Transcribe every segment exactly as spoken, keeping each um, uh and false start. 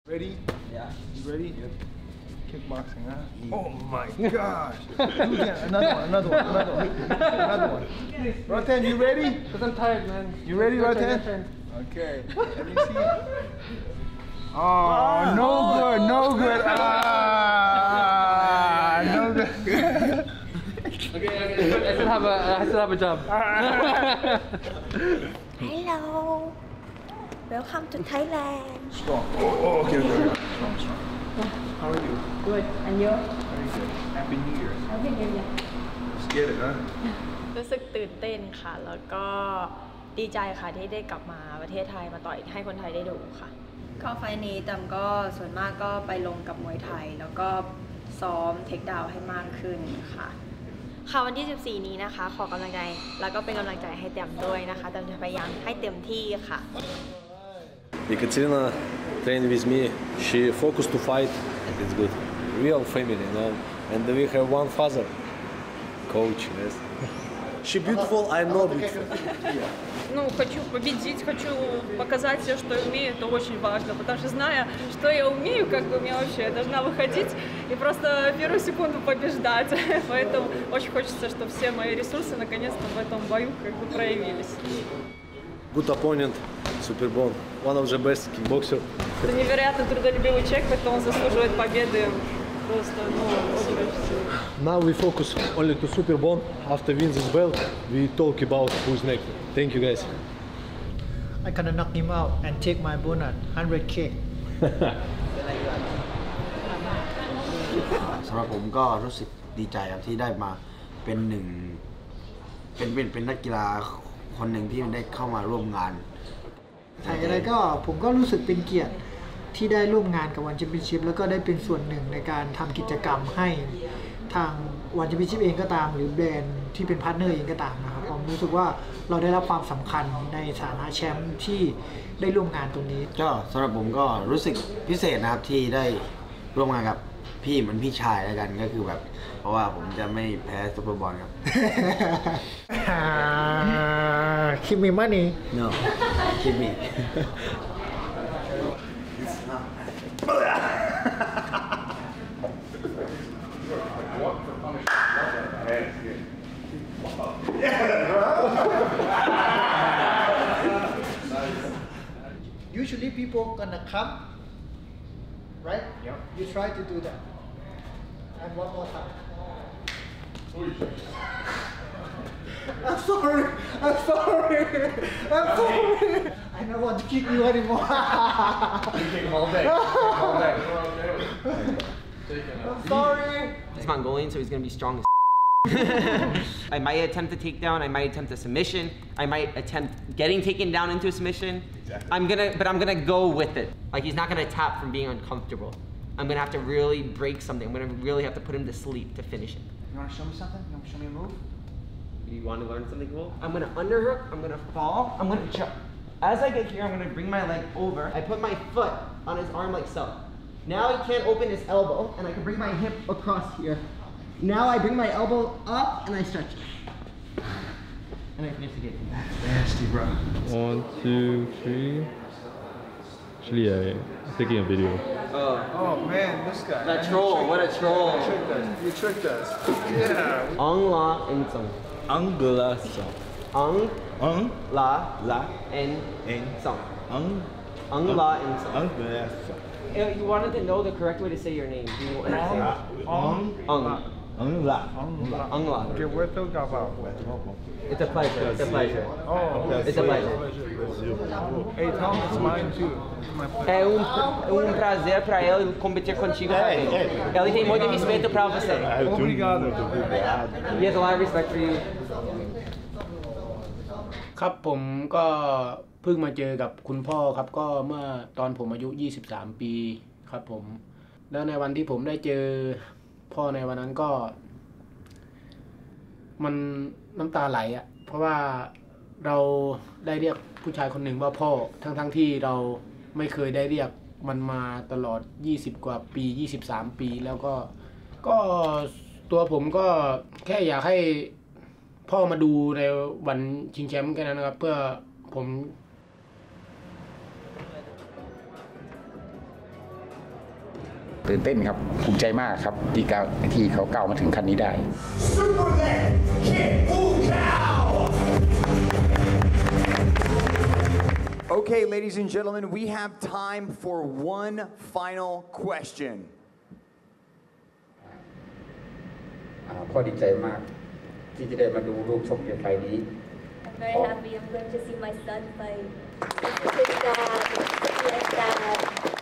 Ready? Yeah. You ready? Yep. Kickboxing, huh? Oh my gosh! Do again. Another one, another one, another one, another one. Rodtang, you ready? Because I'm tired, man. You ready, Rodtang? Okay. Let me see. Oh, no good, no good. Ah, no good. Okay, okay. I still have a, I still have a job. Hello. Welcome to Thailand. Strong. Oh, oh okay, okay. Strong, strong. How are you? Good. And you? Very good. Happy New Year. Happy New Year. Let's get it, huh? รู้สึกตื่นเต้นค่ะแล้วก็ดีใจค่ะที่ได้กลับมาประเทศไทยมาต่อยให้คนไทยได้ดูค่ะก็ไฟนี้ตำก็ส่วนมากก็ไปลงกับมวยไทยแล้วก็ซ้อมเทคดาวน์ให้มากขึ้นค่ะค่ะวันที่สิบสี่นี้นะคะขอกำลังใจแล้วก็เป็นกำลังใจให้เต็มด้วยนะคะเต็มจะพยายามให้เต็มที่ค่ะ Ekaterina trained with me. She focused to fight, and it's good. Real family, you know. And we have one father, coach. Yes. She beautiful. I'm not beautiful. Ну, хочу победить, хочу показать все, что я умею, это очень важно, потому что зная, что я умею, как бы мне вообще, я должна выходить и просто первую секунду побеждать, поэтому очень хочется, чтобы все мои ресурсы наконец-то в этом бою как бы проявились. Good opponent, Superbon, one of the best kickboxer. Это невероятно трудолюбивый человек, поэтому он заслуживает победы. Просто, ну, очень хочется. Now we focus only to Superbon. After win this belt, we talk about who's next. Thank you guys. I'm gonna knock him out and take my bonus one hundred K สำหรับผมก็รู้สึกดีใจครับที่ได้มาเป็นหนึ่งเป็นเป็นเป็นนักกีฬาคนหนึ่งที่ได้เข้ามาร่วมงานแต่อะไรก็ผมก็รู้สึกเป็นเกียรติที่ได้ร่วมงานกับวันแชมเปี้ยนชิพแล้วก็ได้เป็นส่วนหนึ่งในการทำกิจกรรมให้ทางวันแชมเปี้ยนชิพเองก็ตามหรือแบรนด์ที่เป็นพาร์ทเนอร์เองก็ตามนะครับผมรู้สึกว่าเราได้รับความสำคัญในฐานะแชมป์ที่ได้ร่วมงานตรงนี้ก็สำหรับผมก็รู้สึกพิเศษนะครับที่ได้ร่วมงานกับพี่เหมือนพี่ชายแล้วกันก็คือแบบเพราะว่าผมจะไม่แพ้ซุปเปอร์บอลครับคิดมีมั้ยนี่ no คิดมี Usually people gonna come, right? Yep. You try to do that. And one more time. I'm sorry. I'm sorry. I'm sorry. I don't want to kick you anymore. You kick him all day. All day. I'm sorry. He's Mongolian, so he's gonna be strong as I might attempt a takedown, I might attempt a submission, I might attempt getting taken down into a submission. Exactly. I'm gonna, but I'm gonna go with it. Like he's not gonna tap from being uncomfortable. I'm gonna have to really break something. I'm gonna really have to put him to sleep to finish it. You wanna show me something? You wanna show me a move? You wanna learn something cool? I'm gonna underhook, I'm gonna fall, I'm gonna jump. As I get here, I'm gonna bring my leg over. I put my foot on his arm like so. Now he can't open his elbow, and I can bring my hip across here. Now I bring my elbow up and I stretch it. And I finish the game. That's nasty, bro. One, two, three. Actually, I'm taking a video. Oh. Oh man, this guy. That troll, what a troll. You tricked us. You tricked us. Yeah. Aung la en song. Aung la song. Aung Aung la la en en song. Aung Aung la en song. Aung la song. You wanted to know the correct way to say your name. Do you want to say it? Aung. Aung. Aung la. Aung la. Okay, where to go about? It's a pleasure. It's a pleasure. Oh, It's a pleasure. Hey, Tom, it's mine too. É um, um prazer para ela competir contigo também. Ela tem muito respeito para você. Obrigado. He has a lot of respect for you. ครับผมก็เพิ่งมาเจอกับคุณพ่อครับก็เมื่อตอนผมอายุยี่สิบสามปีครับผมแล้วในวันที่ผมได้เจอพ่อในวันนั้นก็มันน้ำตาไหลอ่ะเพราะว่าเราได้เรียกผู้ชายคนหนึ่งว่าพ่อทั้งทั้งที่เราไม่เคยได้เรียกมันมาตลอดยี่สิบกว่าปียี่สิบสามปีแล้วก็ก็ตัวผมก็แค่อยากให้พ่อมาดูในวันชิงแชมป์แค่นั้นนะครับเพื่อผมตื่นเต้นครับภูมิใจมากครับที่ก้าวที่เขาก้าวมาถึงขั้นนี้ได้ Okay, ladies and gentlemen, we have time for one final question. พ่อดีใจมากที่จะได้มาดูลูกชมเกมไฟนี้ I'm very happy I'm going to see my son fight. This is dad. Yes, dad.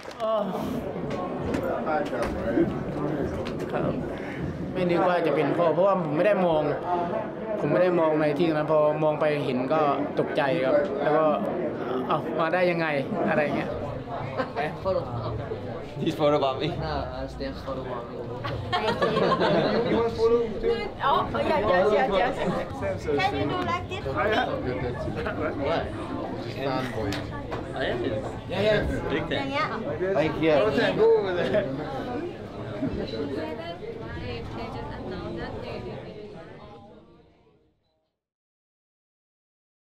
ครับไม่นึกว่าจะเป็นพ่อเพราะว่าผมไม่ได้มองผมไม่ได้มองในที่นั้นพอมองไปเห็นก็ตกใจครับแล้วก็เอ้ามาได้ยังไงอะไรเงี้ย He's photo about me. No, uh, Stan's photo about me. You want photo too? Oh, yeah, yes, yes, yes. Can you do like this for me? What? Fanboy. I am. Yeah, yeah. Big thing. อย่างเงี้ย Like, yeah. Rodtang, go over there.